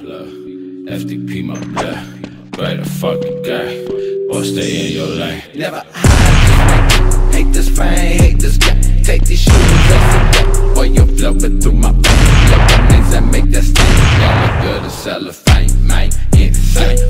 blood. FDP my blood. Right the fucking guy. Or stay in your lane. Never hide. Hate this fame, hate this guy. Take these shoes off the back. Boy, you're flowing through my veins. Look at things that make that stain. Y'all look good as cellophane, man. Insane.